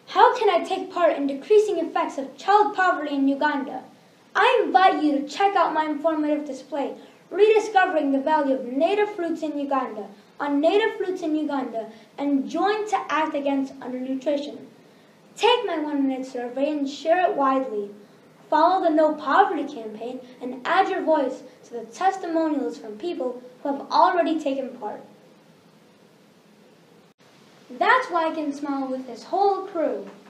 How can I take part in decreasing effects of child poverty in Uganda? I invite you to check out my informative display, Rediscovering the Value of Native Fruits in Uganda, on native fruits in Uganda, and join to act against undernutrition. Take my 1-minute survey and share it widely. Follow the No Poverty campaign and add your voice to the testimonials from people who have already taken part. That's why I can smile with this whole crew.